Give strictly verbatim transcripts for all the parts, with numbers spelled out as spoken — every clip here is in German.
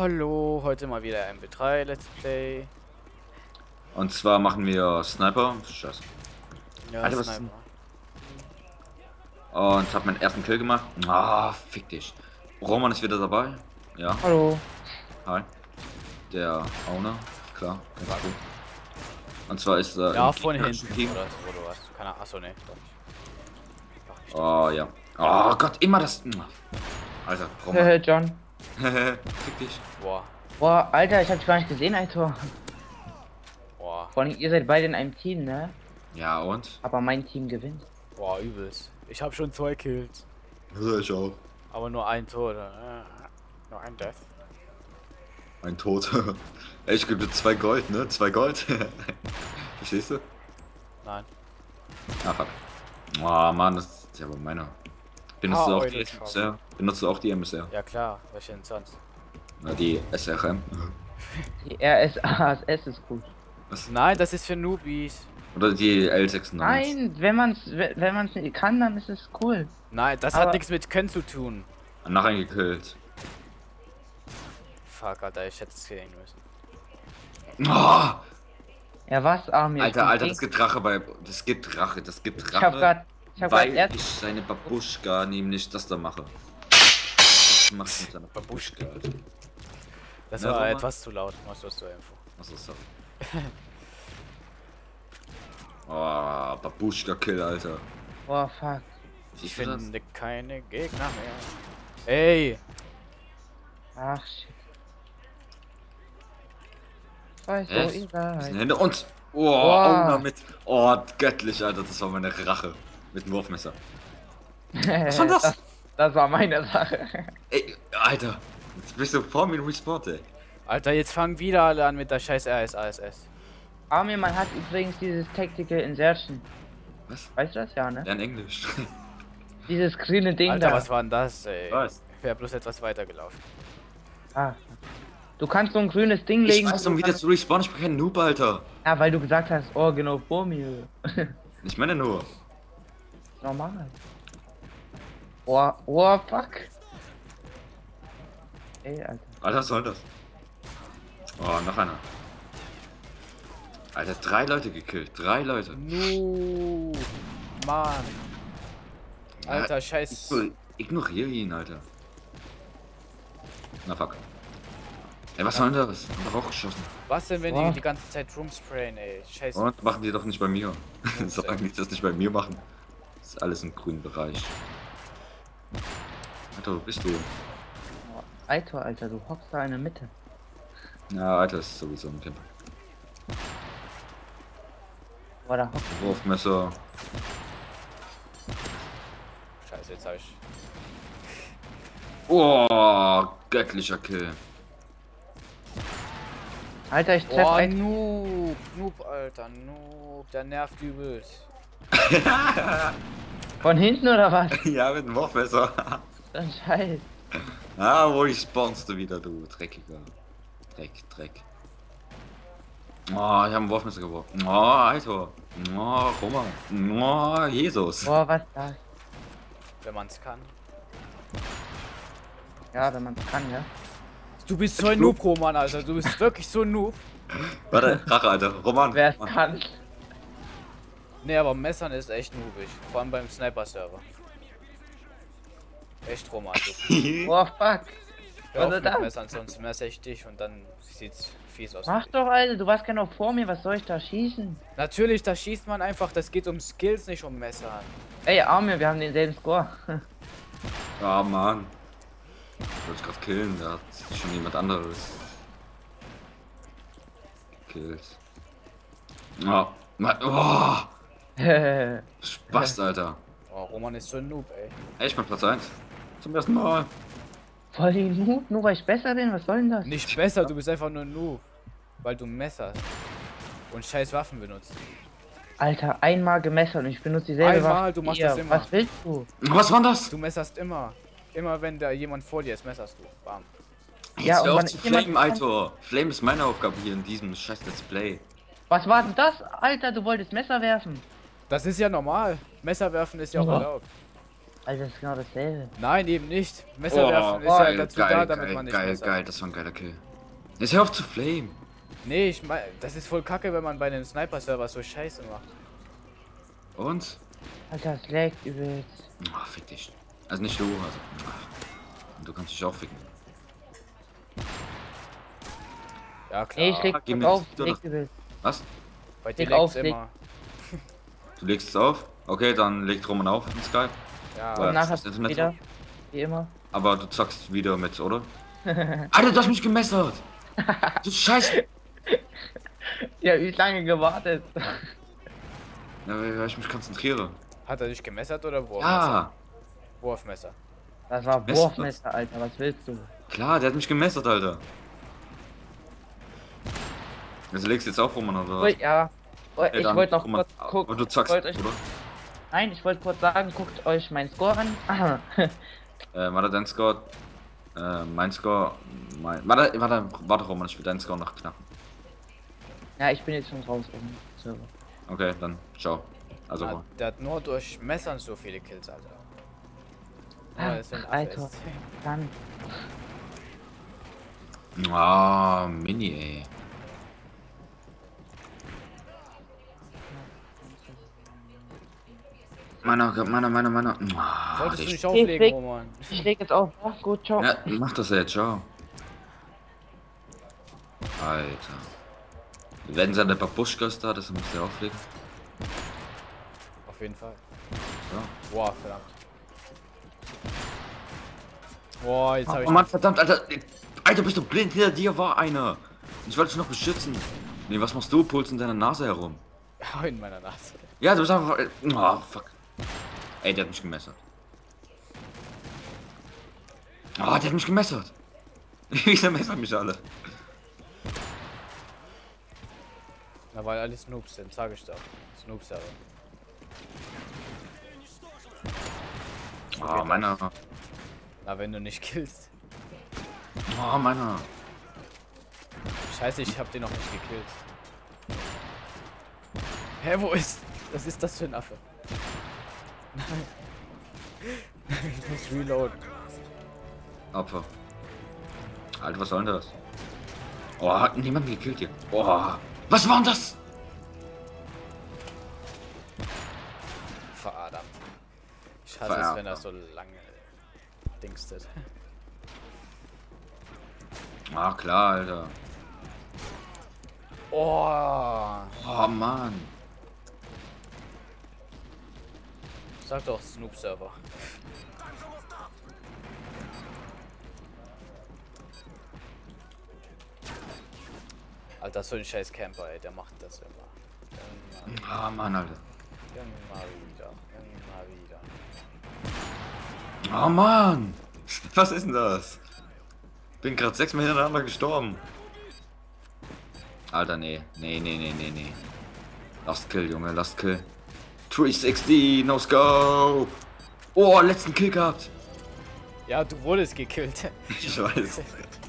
Hallo, heute mal wieder M B drei Let's Play. Und zwar machen wir Sniper. Scheiße. Ja, Alter, was ist Sniper. Und hab meinen ersten Kill gemacht. Ah, fick dich. Roman ist wieder dabei. Ja. Hallo. Hi. Der Owner. Klar. Ganz gut. Und zwar ist er. Ja, im von gegnerischen hinten Team. oder so, wo du was. Keine Ahnung. Achso, ne, doch nicht. Doch nicht. Oh ja. Oh Gott, immer das. Alter, Roman. Äh, John. Fick dich. Boah, Boah, Alter, ich hab dich gar nicht gesehen, Alter. boah, Vor allem, ihr seid beide in einem Team, ne? Ja, und? Aber mein Team gewinnt. boah, übelst. Ich hab schon zwei Kills. Ja, ich auch. Aber nur ein Tod. Äh, nur ein Death. Ein Tod. Ey, ich gebe dir zwei Gold, ne? Zwei Gold. Verstehst du? Nein. Ah, fuck. Oh Mann, das ist ja wohl meiner. Benutzt Ah, du auch Eule, die ich M S R? Benutzt du auch die M S R? Ja klar, welche denn sonst? Na, die S R M. Die R S A S ist gut. Was? Nein, das ist für Newbies. Oder die L sechsundneunzig? Nein, wenn man's, wenn man's nicht kann, dann ist es cool. Nein, das Aber- hat nichts mit Können zu tun. Nachher gekillt. Fuck, Alter, ich hätte es killen müssen. Oh, Ja, was, Armin? Alter, Alter, das gibt Rache bei. Das gibt Rache, das gibt Ich hab Rache. grad, ich hab grad weil erst, ich seine Babuschka nämlich das da mache. Das macht mit seiner Babuschka, Alter. Das Na, war Roman? etwas zu laut, musst du zur Info. Achso, sorry. Oh, Babuschka-Kill, Alter. boah, fuck. Ich Siehst du das? finde keine Gegner mehr. Ey! Ach, shit. Weiß Hä? so, Das sind egal. Hände und. Oh, Boah. Owner mit. Oh, göttlich, Alter, das war meine Rache. Mit dem Wurfmesser. Was war das? das? Das war meine Sache. Ey, Alter, jetzt bist du vor mir respawned, ey. Alter, jetzt fangen wieder alle an mit der scheiß R S A S S. Armin, man hat übrigens dieses Tactical Insertion. Was? Weißt du das? Ja, ne? Lern Englisch. Dieses grüne Ding Alter, da. was war denn das, ey? Was? Ich wäre bloß etwas weitergelaufen. Ah. Du kannst so ein grünes Ding Ich legen. weiß, um wieder zu respawnen, ich bin kein Noob, Alter. Ja, weil du gesagt hast, oh, genau vor mir. Ich meine nur. Normal. Oh, oh, fuck. Ey, Alter. Alter, was soll das? Oh, noch einer. Alter, drei Leute gekillt. Drei Leute. No, Mann. Alter, scheiß. Igno- Ignoriere ihn, Alter. Na fuck. Ey, was soll denn das? Hab auch geschossen. Was denn, wenn Boah. die die ganze Zeit rumsprayen, ey? Scheiß. Und machen die doch nicht bei mir. Solange die das nicht bei mir machen. Ist alles im grünen Bereich. Alter, wo bist du? Oh, Alter, Alter, du hockst da in der Mitte. Ja, Alter, ist sowieso ein Camper. Boah, da hockt. Wurfmesser. Scheiße, jetzt hab ich. Oh, göttlicher Kill. Alter, ich treff Oh, ein. Noob, Noob, Alter, Noob, der nervt übelst. Von hinten oder was? Ja, mit dem Wurfmesser. Dann Scheiß. Ah, wo ich spawnst du wieder, du dreckiger. Dreck, Dreck. Oh, ich hab ein Wurfmesser geworfen. Oh, Alter. Oh, Roma. Oh, Jesus. Boah, was das? Wenn man's kann. Ja, wenn man kann, ja. Du bist so ein Noob, Roman, Alter. Du bist wirklich so ein Noob. Warte, Rache, Alter. Roman. Wer es kann. Nee, aber Messern ist echt noobig. Vor allem beim Sniper-Server. Echt, Roman. Du. Boah, fuck. Hör auf Was ist mit das? Messern, sonst messer ich dich und dann sieht's fies aus. Mach doch, Alter, du warst genau vor mir, was soll ich da schießen? Natürlich, da schießt man einfach. Das geht um Skills, nicht um Messern. Ey, Armin, wir haben denselben Score. Ja, Mann. Ich wollte gerade killen, da hat schon jemand anderes gekillt. Oh, Mann, oh, Spaß, Alter. Oh, Roman ist so ein Noob, ey. Ey, ich bin Platz eins. Zum ersten Mal. Voll die Noob, nur weil ich besser bin, was soll denn das? Nicht besser, du bist einfach nur ein Noob. Weil du messerst. Und scheiß Waffen benutzt. Alter, einmal gemessert und ich benutze dieselbe Einmal, Waffe. du machst Hier, das immer. Was willst du? Was war das? Du messerst immer. Immer wenn da jemand vor dir ist, messerst du. Bam. Jetzt Ja, hör und auf wann zu jemand- flamen, Alter. Flame ist meine Aufgabe hier in diesem scheiß Let's Play. Was war denn das? Alter, du wolltest Messer werfen. Das ist ja normal. Messer werfen ist ja auch Ja. erlaubt. Also das ist genau dasselbe. Nein, eben nicht. Messer Oh, werfen ist geil, halt dazu geil, da, damit geil, man nicht geil, Messer. geil, das war ein geiler Kill. Jetzt hör auf zu flame. Nee, ich mein, das ist voll kacke, wenn man bei einem Sniper-Server so Scheiße macht. Und? Alter, das laggt übelst. Ah, fick dich. Also nicht du, also. Ach. Du kannst dich auch ficken. Ja klar. Nee, ich leg geh grad mit, auf, du leg doch. übelst. Was? Bei dir leg auf, legt's leg- immer. Du legst es auf? Okay, dann legt Roman auf in Skype. Ja, Weil- Und nachher das Internet wieder, wie immer. Aber du zockst wieder mit, oder? Alter, du hast mich gemessert! Du Scheiße! Ja, wie lange gewartet? Ja, weil ich mich konzentriere. hat er dich gemessert oder Wurfmesser? Ja, Wurfmesser. Das war Messer. Wurfmesser, Alter, was willst du? klar, der hat mich gemessert, Alter. Also legst du jetzt auf, Roman, oder was? Ui, ja. Oh, Ja, ich dann, wollte noch Roman, kurz aber gucken. du zockst, wollt euch, oder? nein, ich wollte kurz sagen, guckt euch meinen Score an. Äh, warte, dein Score. Äh, mein Score. Mein, warte, warte, warte, Roman, ich will deinen Score noch knacken. Ja, ich bin jetzt schon raus im Server. Okay, dann, ciao. Also, Ah, der hat nur durch Messern so viele Kills, Alter. Ah, Ja, das sind Alter. Affes. Dann. ah, Mini, ey. Meiner, meiner, meiner, meiner. Ah, Solltest du die- nicht auflegen, Fick. Roman. Ich leg jetzt auf. Ach, gut, ciao. Ja, mach das jetzt, ciao. Alter. Wenn seine Babuschkas da, das muss der auflegen. Auf jeden Fall. Ja. Boah, verdammt. Boah, jetzt habe ich... Oh Mann, verdammt, Alter. Alter, bist du blind? Hinter dir war einer. Ich wollte dich noch beschützen. Nee, was machst du? Pulst in deiner Nase herum. Hau in meiner Nase. Ja, du bist einfach. Oh, fuck. Ey, der hat mich gemessert. Oh, der hat mich gemessert. Wieso messern mich alle? Na, weil alle Snoops sind, sag ich doch. Snoops aber. Oh, meiner. Na, wenn du nicht killst. Oh, meiner. Scheiße, ich hab den noch nicht gekillt. Hä, wo ist... Was ist das für ein Affe? Nein. Ich muss reloaden. Opfer. Alter, was soll denn das? Oh, hat niemand gekillt hier. Oh, was war denn das? Verdammt. Ich hasse es, Verdammt. wenn das so lange dingstet. Ah, klar, Alter. Oh. Oh, Mann. Sag doch Snoop-Server. Alter, so ein scheiß Camper, ey, der macht das immer. Immer, Ah, Mann, Alter. immer wieder, immer wieder. Oh, Mann. Was ist denn das? Bin gerade sechsmal hintereinander gestorben. Alter, nee. Nee, nee, nee, nee, nee. Last Kill, Junge, Last Kill. dreihundertsechzig, no scope. Oh, letzten Kill gehabt. Ja, du wurdest gekillt. Ich weiß.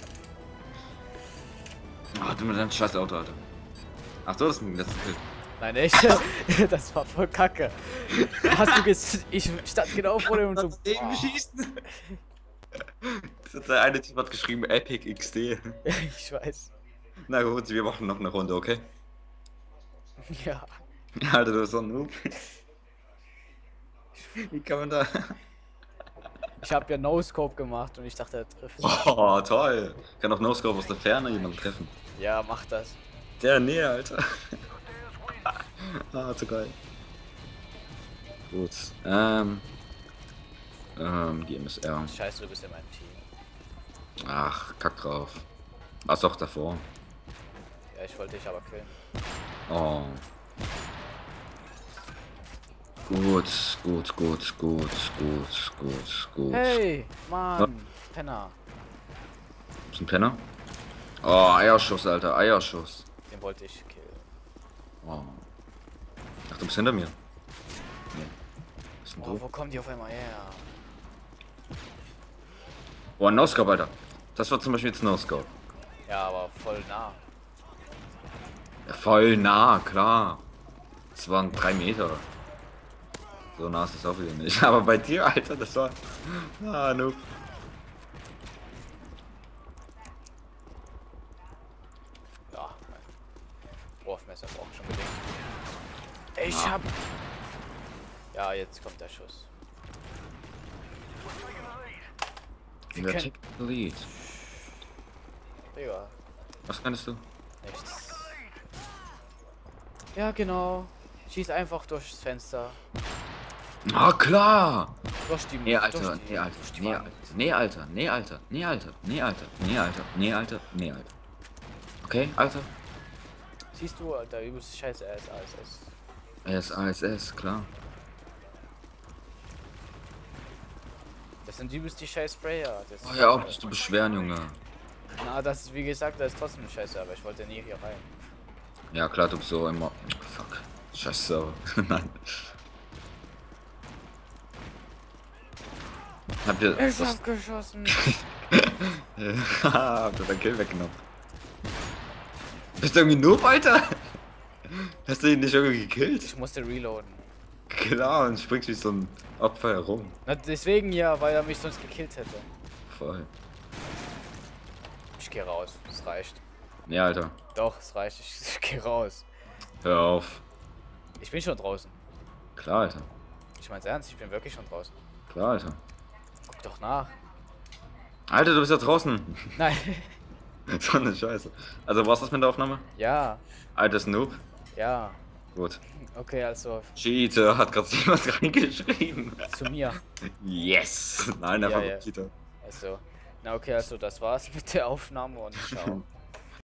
Oh, du mit deinem scheiß Auto, Alter. Ach so, das ist ein letzter Kill. Nein, echt? Das war voll kacke. Hast du ges... Ich stand genau vor dir und so... Eben schießen. Das hat der eine Typ hat geschrieben, Epic X D. Ich weiß. Na gut, wir machen noch eine Runde, okay? Ja. Alter, du bist so ein Noob. Wie kann man da... Ich habe ja No-Scope gemacht und ich dachte, er trifft. Oh, toll. Kann auch No-Scope aus der Ferne jemanden treffen. Ja, mach das. Der Nähe, Alter. Ah, zu geil. Gut. Ähm. Ähm, die M S R. Scheiße, du bist in meinem Team. Ach, kack drauf. Was auch davor. Ja, ich wollte dich aber killen. Oh. Gut, gut, gut, gut, gut, gut, gut. Hey, Mann, Penner. Ist ein Penner? Oh, Eierschuss, Alter, Eierschuss. Den wollte ich killen. Oh. Ach, du bist hinter mir. Nee. Ist ein Oh, doof. wo kommen die auf einmal her? Oh, ein No-Scope, Alter. Das war zum Beispiel jetzt No-Scope. Ja, aber voll nah. Ja, voll nah, klar. Das waren drei Meter. So nah ist es auch wieder nicht. Aber bei dir, Alter, das war... Ah, Noob. Ja, mein Wurfmesser braucht schon bedingt. Ich Ah. hab... Ja, jetzt kommt der Schuss. Wir Der können... Tick Lead. Digga, Was kannst du? nichts. Ja, genau. Schieß einfach durchs Fenster. Ah, klar! Durch die... Nee, Alter, durch die, nee, Alter, durch die nee, Wand. Alter, nee, Alter, nee, Alter, nee, Alter, nee, Alter, nee, Alter, nee, Alter, nee, Alter. Okay, Alter? Siehst du, Alter, übelst scheiße R S A S S. Er ist A S S, klar. Das sind übelst die scheiß Sprayer. Das Oh, hör auf, dich zu beschweren, Junge. Na, das ist, wie gesagt, das ist trotzdem scheiße, aber ich wollte nie hier rein. Ja, klar, du bist so immer... Fuck. Scheiße. Nein. Habt ihr... Ich das- hab geschossen. Habt ihr deinen Kill weggenommen? Bist du irgendwie Noob, Alter? Hast du ihn nicht irgendwie gekillt? Ich musste reloaden. Klar, und springst wie so ein Opfer herum. Na, deswegen ja, weil er mich sonst gekillt hätte. Voll. Ich geh raus, es reicht. Nee, Alter. Doch, es reicht, ich, ich geh raus. Hör auf. Ich bin schon draußen. Klar, Alter. Ich mein's ernst, ich bin wirklich schon draußen. Klar, Alter. Guck doch nach. Alter, du bist ja draußen. Nein. So eine Scheiße. Also, war's das mit der Aufnahme? Ja, Alter Snoop. ja. Gut. Okay, also Cheater hat gerade jemand reingeschrieben. zu mir. Yes. Nein, einfach Ja, ja. Cheater. Also, na okay, also das war's mit der Aufnahme und ciao.